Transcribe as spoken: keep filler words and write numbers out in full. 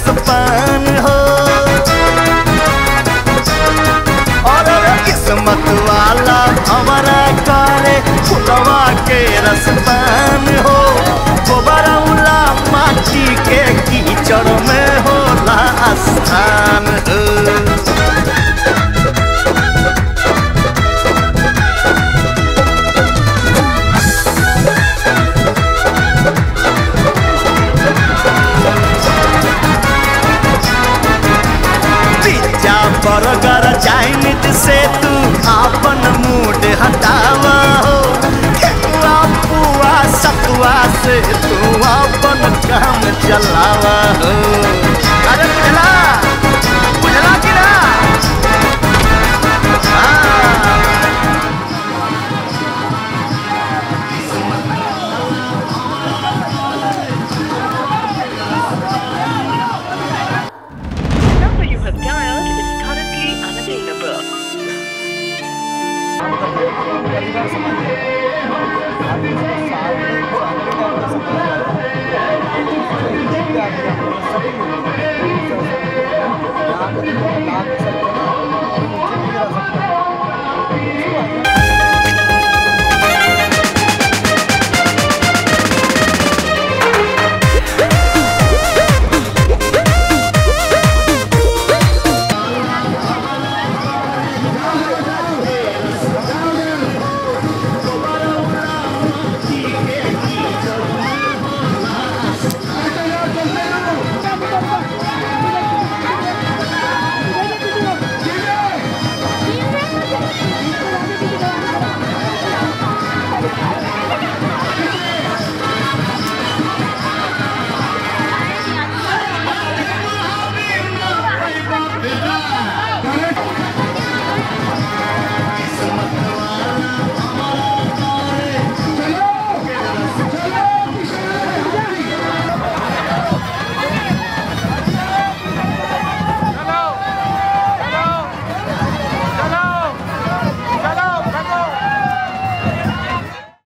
पान हो। और किस्मत वाला हमारा करे फुलवा के रसपान हो। गोबरौला माटी के कीचड़ में होला स्थान हो। बर्गर चाइनीज से तू अपन मूड हटावा हो। ठेकुआ पुआ सतुआ से तू अपन काम चलावा हो। अरे बुझला बुझला कि ना? सभी